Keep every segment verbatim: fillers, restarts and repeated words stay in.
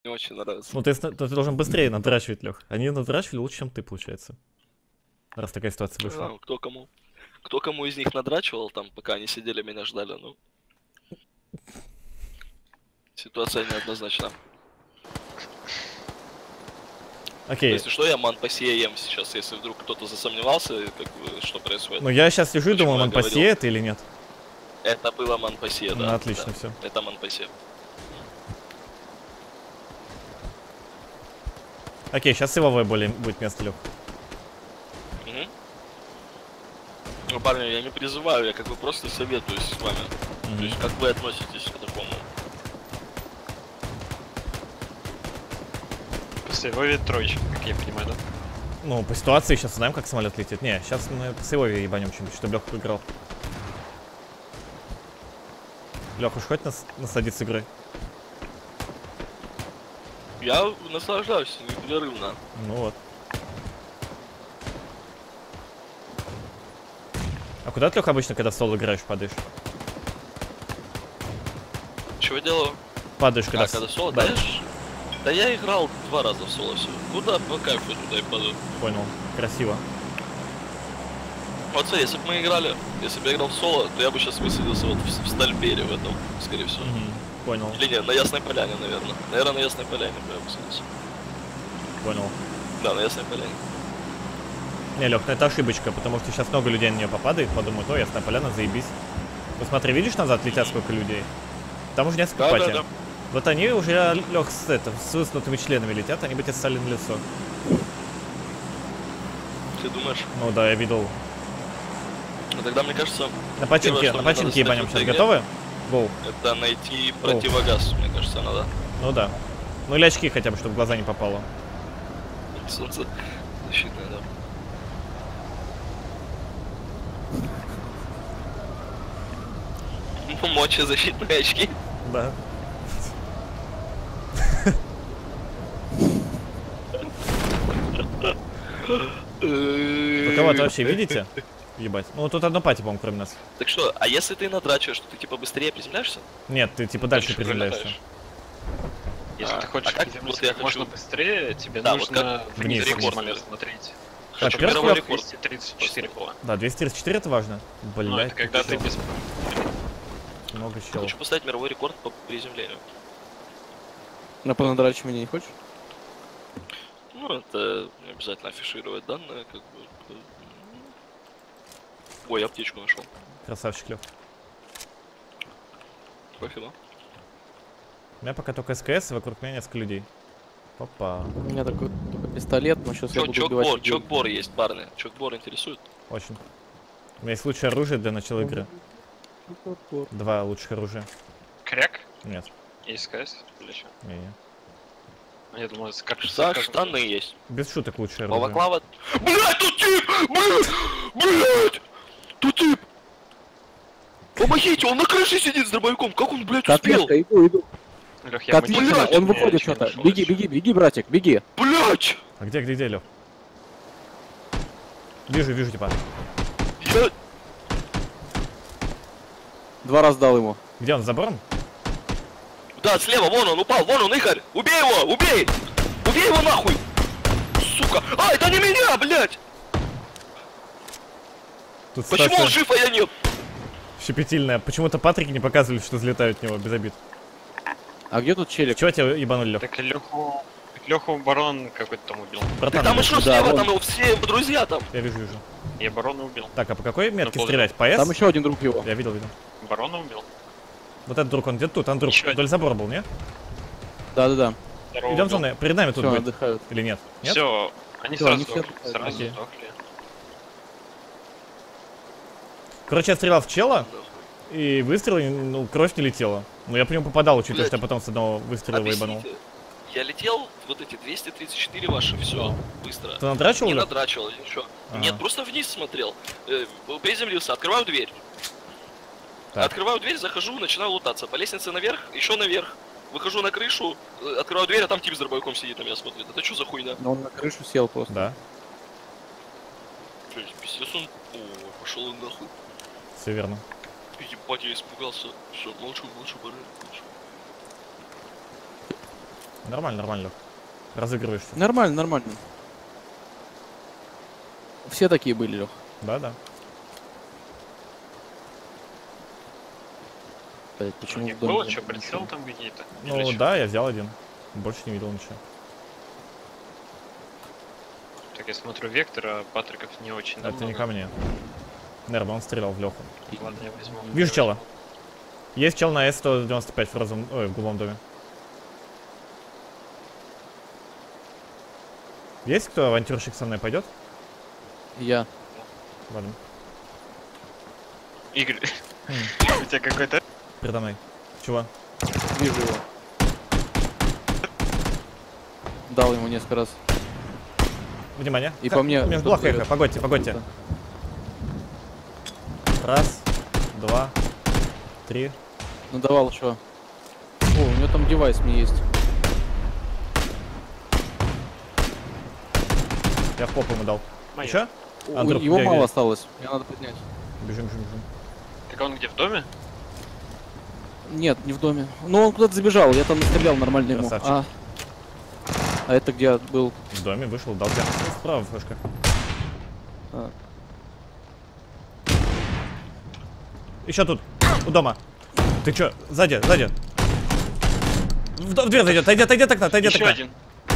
не очень нравится. Ну, ты, ты должен быстрее надрачивать, Лех. Они надрачивали лучше, чем ты, получается. Раз такая ситуация вышла. А, кто кому. Кто кому из них надрачивал там, пока они сидели, меня ждали, ну. Ситуация неоднозначна. Окей. Если что, я манпасье ем сейчас, если вдруг кто-то засомневался, как бы, что происходит. Ну, я сейчас сижу и Почему думаю, я манпасье говорил? это или нет. Это было манпасье, Ну, да. отлично, да. все. Это манпасье. Окей, сейчас силовое более будет место, Лех. Угу. Ну, парни, я не призываю, я как бы просто советуюсь с вами. Угу. То есть, как вы относитесь к такому? Силовее троечка, как я понимаю, да? Ну, по ситуации сейчас знаем, как самолет летит. Не, сейчас мы по силовее ебанем что-нибудь, чтобы Леха проиграл. Леха, уж хоть нас насадить с игры. Я наслаждаюсь непрерывно. Ну вот. А куда ты, Леха, обычно, когда в соло играешь, падаешь? Чего делаю? Падаешь, когда... А, когда соло? Да. Да, я ж- да я играл два раза в соло все. Куда по кайфу туда и падаю. Понял. Красиво. Вот смотри, если бы мы играли, если бы я играл в соло, то я бы сейчас высадился вот в, в Стальбере в этом, скорее всего. Угу. Понял. Или нет, на Ясной Поляне, наверное. Наверное, на Ясной Поляне бы я высадился. Понял. Да, на Ясной Поляне. Не, Лех, ну это ошибочка, потому что сейчас много людей на нее попадает, подумают, о, Ясная Поляна, заебись. Вот смотри, видишь назад летят сколько людей? Там уже несколько Да, пати. да, да. Вот они уже, Лех, с, это, с высунутыми членами летят, они бы тебе ссали на лицо. Ты думаешь? Ну да, я видел. Ну тогда, мне кажется, На починке, Первое, что на мне починке надо ебанем сделать сейчас. в этой Готовы? Гоу. это найти противогаз, мне кажется, надо. Ну да. Ну или очки хотя бы, чтобы в глаза не попало. Солнце защитное, да. Ну, мочи защитные очки. Да. Вы кого-то вообще видите? Ебать. Ну тут одно пати, по-моему, кроме нас. Так что, а если ты надрачиваешь, то ты типа быстрее приземляешься? Нет, ты типа дальше приземляешься. прилетаешь. Если А, ты хочешь а как приземлиться вот я как можно хочу- быстрее, тебе Да, вот нужно как вниз вниз самолет рекорд. смотреть. Хочу Во-первых, мировой я- рекорд. двести тридцать четыре было. Да, двести тридцать четыре это важно. Ну, Блять, это когда ты без... много челов. Хочу поставить мировой рекорд по приземлению. На понадрачивание не хочешь? Ну, это не обязательно афишировать данные, как бы. Ой, аптечку нашел. Красавчик, Лёх. Спасибо. У меня пока только СКС, и вокруг меня несколько людей. Опа. У меня такой только пистолет, но сейчас я Чок, буду убивать чокбор, людей. чокбор есть, парни. Чокбор интересует. Очень. У меня есть лучшее оружие для начала игры. Чокбор. Два лучших оружия. Кряк? Нет. И СКС? Или что? Не-не. Я думаю, это как За как- штаны есть. Без шуток лучшее оружие. Балаклава. Блять, тут тип! Блять! Блять! Тут тип! Помогите, он на крыше сидит с дробовиком. Как он, блять, успел? Котлетка, иду, иду. Лёх, я Котлетка, мотивирую, он я выходит ничего не что-то. нашел Беги, еще. беги, беги, братик, беги. Блять! А где, где, где, Лёх? Вижу, вижу, типа. Я... Два раза дал ему. Где он, за забором? Да, слева, вон он упал, вон он, Игорь! Убей его, убей! Убей его нахуй! Сука! А, это не меня, блять! Тут Почему ситуация он жив, а я нет? щепетильная. Почему-то Патрики не показывали, что взлетают в него, без обид. А где тут челик? Чего тебя ебанули, Лёх? Так Лёху... Так Лёху барон какой-то там убил. Братан, Там еще да, слева, вон. там его все друзья там. я вижу, вижу. Я барона убил. Так, а по какой метке Ну, стрелять? По С? Там еще один друг его. Я видел, видел. Барона убил. Вот этот друг, он где-то тут, Андрюх, Еще вдоль забора был, не? Да-да-да. Второго Идем убил. за мной, перед нами тут Все, будет. отдыхают. Или нет? Нет? Все, они Всё, сразу они все сдохли. отдыхают. Сразу Окей. сдохли. Короче, я стрелял в чела, и выстрел, ну, кровь не летела. Ну, я по нему попадал, учитывая, Блядь. что я потом с одного выстрела его ебанул. Объясните. Я летел, вот эти двести тридцать четыре ваши, все, быстро. Ты надрачивал, Не Лёх? надрачивал, ничего. Ага. Нет, просто вниз смотрел. Э, приземлился, открываю дверь. Так. Открываю дверь, захожу, начинаю лутаться. По лестнице наверх, еще наверх. Выхожу на крышу, э, открываю дверь, а там тип с дробовиком сидит на меня смотрит. Это что за хуйня? Но он на крышу сел просто. Да, Чё, пиздец он... О, пошел он нахуй. все верно. Ебать, я испугался. Все, молчу, молчу, барыга, молчу. Нормально, нормально, Лёх. Разыгрываешься. Нормально, нормально. Все такие были, Лех. Да, да. Блять, почему У них в доме было нет что, ничего? прицел там какие-то? Ну Или чё? да, я взял один. Больше не видел ничего. Так, я смотрю вектор, а Патриков не очень. Это не много. ко мне. Наверное, он стрелял в Леху. Ладно, я возьму. Вижу Я чела. возьму. Есть чел на эс сто девяносто пять в розовом... Ой, в голубом доме. Есть кто авантюрщик со мной пойдет? Я. Ладно. Игорь, Хм. у тебя какой-то... Передо мной. Чего? Вижу его. Дал ему несколько раз. Внимание. И по мне Мне кто-то плохо берет. эхо. Погодьте, погодьте. Раз, два, три. Ну давал что? О, у него там девайс мне есть. Я в попу ему дал. Моя. Еще? У- Андрюх, его где, мало где? осталось. Мне надо поднять. Бежим, бежим, бежим. Так а он где, в доме? Нет, не в доме. Ну он куда-то забежал, я там стрелял нормально ему. Красавчик. А. А это где был? В доме вышел, дал тебе. Справа флешка. А. Еще тут. У дома. Ты чё? Сзади, сзади. В, д- в дверь зайдет. Отойди, отойди от окна, отойди от Еще окна. один.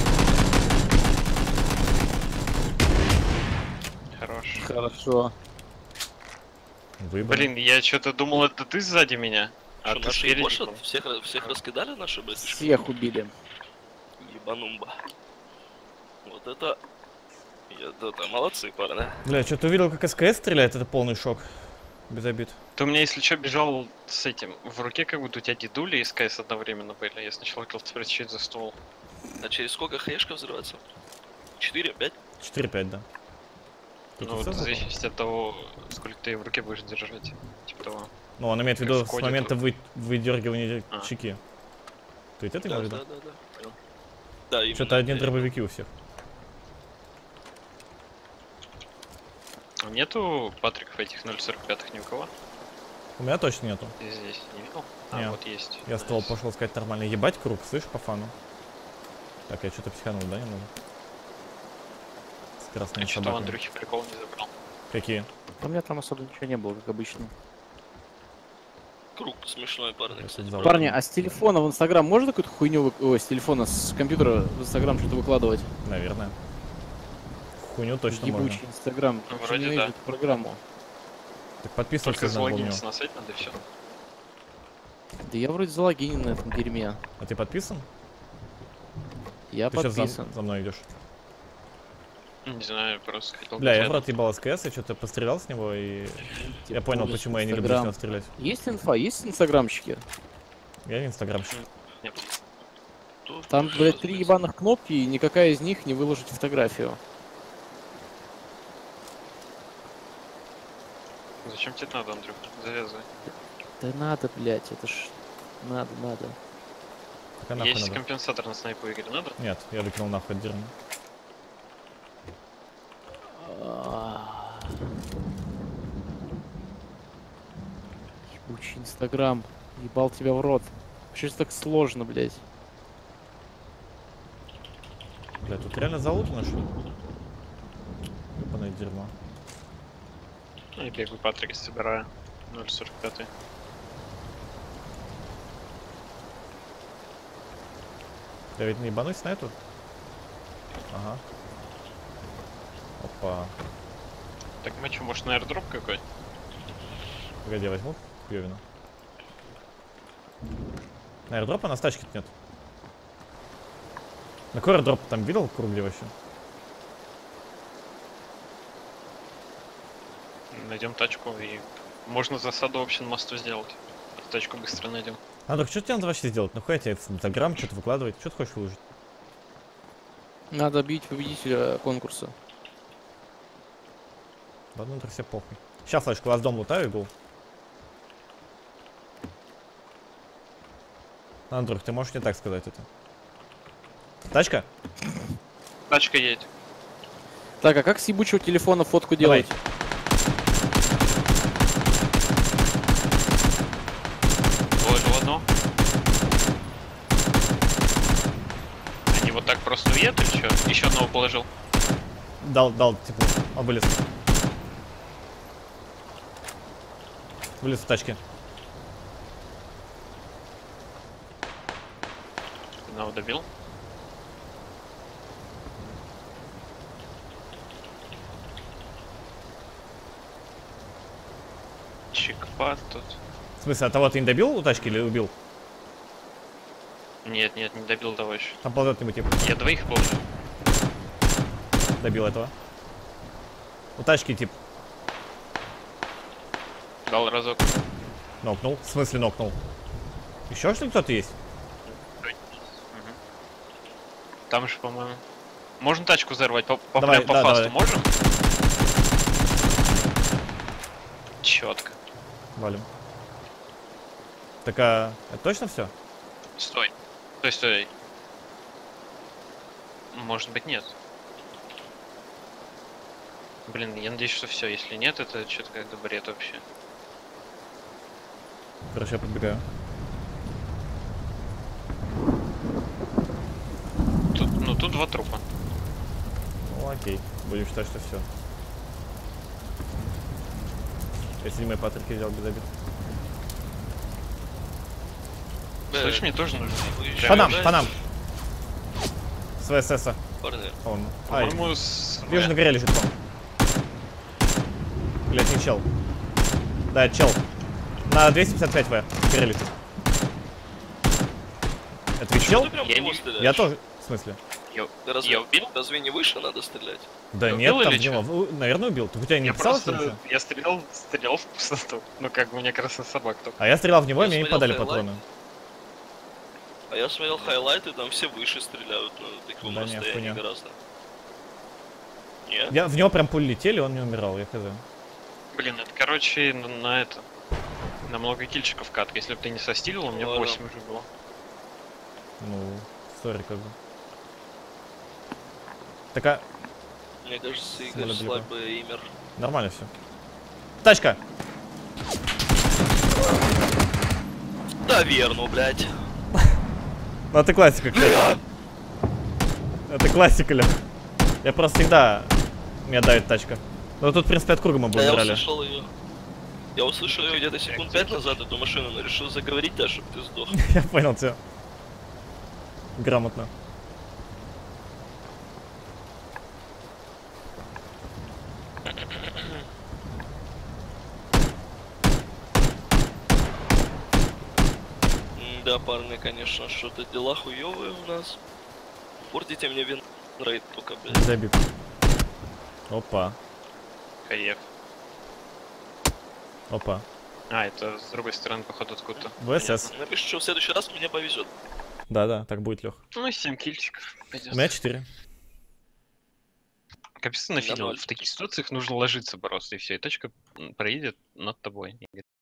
Хорош. Хорошо. Выбор. Блин, я что-то думал, это ты сзади меня. А Что, ты наши спереди. ебошат? Всех, всех раскидали наши братишки? Всех убили. Ебанумба. Вот это... Это молодцы, парни. Бля, что-то увидел, как СКС стреляет, это полный шок. Без обид. Ты у меня, если что, бежал с этим. В руке как будто у тебя дедули и СКС одновременно были. Я сначала хотел спросить, что это за ствол. А через сколько хаешка взрывается? Четыре, пять? четыре-пять, да. Тут Ну, всё вот в запало? зависимости от того, сколько ты в руке будешь держать. Типа того. Ну, он имеет в как виду с сходит момента вот. вы... выдергивания А. чеки. Ты ведь это Да, имел в да, виду? да, да, понял. Да, именно. Что-то одни Я- дробовики у всех. А нету Патриков этих ноль сорок пять ни у кого? У меня точно нету. Здесь, здесь не видел? А, Не. вот есть. Я ствол Найс. пошел сказать нормально. Ебать круг, слышь, по фану. Так, я что-то психанул, да, немного? С красными Я что-то у собаками. Андрюхи прикол не забрал. Какие? У меня там особо ничего не было, как обычно. Круг смешной, парни, Я кстати. тут забыл. Парни, а с телефона в Инстаграм можно какую-то хуйню, вы- ой, с телефона, с компьютера в Инстаграм что-то выкладывать? Наверное. Хуйню точно можно. Ебучий Инстаграм. Ну, Очень вроде ненавижу да. эту программу. Так подписываться Только надо было у него. залогиниться на сайт надо и все. Да я вроде залогинен на этом дерьме. А ты подписан? Я Ты сейчас за, подписан. за мной идешь? Не знаю, просто хотел... Бля, я в взглянуть. рот ебал СКС, я что-то пострелял с него, и я Типа, понял, ужас, почему я не люблю с него Инстаграм. стрелять. Есть инфа, есть инстаграмщики? Я не инстаграмщик. Нет. Тут Там, всё блядь, три разбито. ебаных кнопки, и никакая из них не выложит фотографию. Зачем тебе это надо, Андрюх? Завязывай. Да надо, блядь, это ж... Надо, надо. Так, а нахуй Есть надо? компенсатор на снайпу Игоря, надо? Нет, я выкинул нахуй отдельно. А. Ебучий инстаграм. Ебал тебя в рот. Почему это так сложно, блядь? Бля, тут реально залутано, что ли? Ебаное дерьмо. Ну, я бегаю Патрика собираю. ноль сорок пять. Я ведь не ебанусь на эту? Ага. Опа. Так мы что, может на аирдроп какой? Погоди, я возьму хуёвину. На аирдропа нас тачки нет. На какой аирдроп там видел круги вообще? Найдем тачку и можно засаду вообще на мосту сделать. Эту тачку быстро найдем. А, так что тебе надо вообще сделать? Нахуя тебе в Инстаграм что-то выкладывать? Что ты хочешь выложить? Надо бить победителя конкурса. Ладно, ну так себе похуй. Сейчас флешку, вас дом лутаю и гол. Андрюх, ты можешь не так сказать это. Тачка? Тачка едет. Так, а как с ебучего телефона фотку Давай. делать? Положил одно. вот так просто уедет или что? Еще одного положил. Дал, дал, типа, он вылез. Вылез в тачке. Одного добил. Чикпад тут. В смысле, а того ты не добил у тачки или убил? Нет, нет, не добил того еще. Там ползет нибудь типа. Я двоих положил. Добил этого. У тачки тип Дал разок. нокнул. В смысле нокнул? Еще что ли кто-то есть? Мгм. Там же, по-моему. Можно тачку взорвать? По, по, Давай, прям по да, фасту давай. можем? Четко. Валим. Так, а это точно все? Стой. Стой, стой. Может быть, нет. Блин, я надеюсь, что все. Если нет, это что-то как-то бред вообще. Короче, я подбегаю. Тут, ну, тут два трупа. Ну окей, будем считать, что все. Если мои патрики взял без обид. Слышь, мне тоже нужно. По нам, по нам. С ВСС. Парни. Он. Ай, По-моему, с... вижу, на горе лежит он. Блять, не чел. Да, это чел. На двести пятьдесят пять В. На горе лежит. Это ведь чел? Ты прям Я в него не- стреляешь? Я тоже. В смысле? Я, Ты разве, я убил? разве не выше надо стрелять? Да Ты нет, убил там или в него. В- Наверное, убил. Ты у тебя не Я писалось просто... ничего? Я стрелял, стрелял в пустоту. Ну, как бы у меня красный собак только. А я стрелял в него, и Я мне не смотрел подали хайлайт. патроны. А я смотрел хайлайты, там все выше стреляют на таком Да не, расстоянии хуйня. гораздо. Нет? Я, в него прям пули летели, он не умирал, я хз. Блин, это, короче, на, на это... На много кильчиков катка. Если бы ты не состилил, у меня Ладно. восемь уже было. Ну, сори, как бы. Так, а Мне кажется, Игорь Самолет далеко. слабый имер. нормально все. Тачка! Да верно, блядь. Ну это классика, кстати. Это классика, Лех. Я просто всегда... Меня давит тачка. Ну тут, в принципе, от круга мы бы Да, я убирали. услышал ее. Я услышал ее где-то секунд пять назад, эту машину, но решил заговорить, да, чтобы ты сдох. Я понял тебя. Грамотно. М, Да, парни, конечно, что-то дела хуёвые у нас. Портите мне вин рейд только, блядь. Забит. Опа. Каеф. Опа. А, это с другой стороны, походу, откуда-то. ВСС. Напиши, что в следующий раз мне повезет. Да-да, так будет, Лех. Ну, семь кильчиков. У Пойдет. меня четыре. Капец, ты нафигел. ноль. В таких ситуациях нужно ложиться просто, и все. И точка м, проедет над тобой.